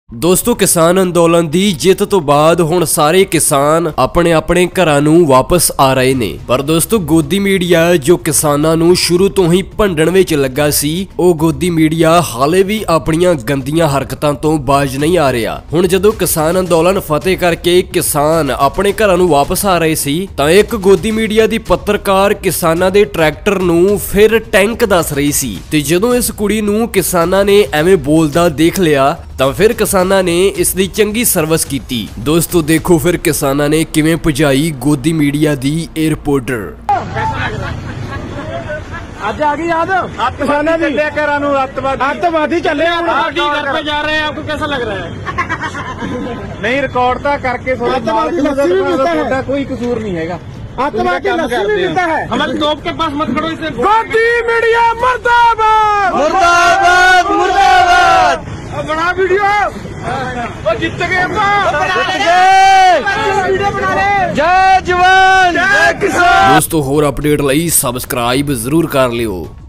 दोस्तों किसान अंदोलन दी जित तो बाद हुण सारे किसान अपने अपने घरां नूं वापस आ रहे ने। पर दोस्तों गोदी मीडिया जो किसानां नूं शुरू तो ही भंडण विच लगा सी, ओ गोदी मीडिया हाले भी अपनियां गंदियां हरकतां तो बाज नहीं आ रहा। हुण जदों किसान अंदोलन फतेह करके किसान अपने घरां नूं वापस आ रहे सी तां एक गोदी मीडिया दी पत्रकार किसानां दे ट्रैक्टर नूं फिर टैंक दस रही सी ते जदों इस कुड़ी नूं किसानां ने एवें बोलदा देख लिया ਤਾਂ ਫਿਰ ਕਿਸਾਨਾਂ ਨੇ ਇਸ ਦੀ ਚੰਗੀ ਸਰਵਿਸ ਕੀਤੀ। ਦੋਸਤੋ ਦੇਖੋ ਫਿਰ ਕਿਸਾਨਾਂ ਨੇ ਕਿਵੇਂ ਭਜਾਈ ਗੋਦੀ ਮੀਡੀਆ ਦੀ ਇਹ ਰਿਪੋਰਟਰ। आज आ गई याद किसानों की अत्तवादी चले घर पे जा रहे हैं, आपको कैसा लग रहा है? नहीं रिकॉर्ड तो करके थोड़ा कोई कसूर नहीं है। आतंकवादी लस्सी भी मिलता है। हमारे तोप के पास मत खड़ो, इसे गोदी मीडिया मुर्दाबाद मुर्दाबाद मुर्दाबाद। बना वीडियो जीत गए जय जवान जय किसान। दोस्तों होर अपडेट लई सबसक्राइब जरूर कर लियो।